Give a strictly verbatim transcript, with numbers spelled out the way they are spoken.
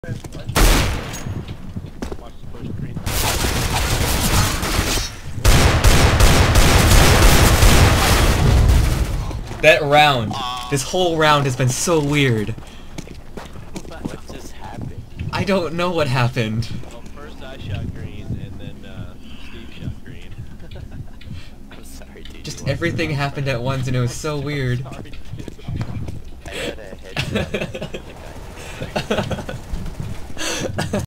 That round, this whole round has been so weird. What just happened? I don't know what happened. Well, first I shot green, and then uh, Steve shot green. I'm sorry, dude. Just everything happened at once and it was so weird. I had a headshot.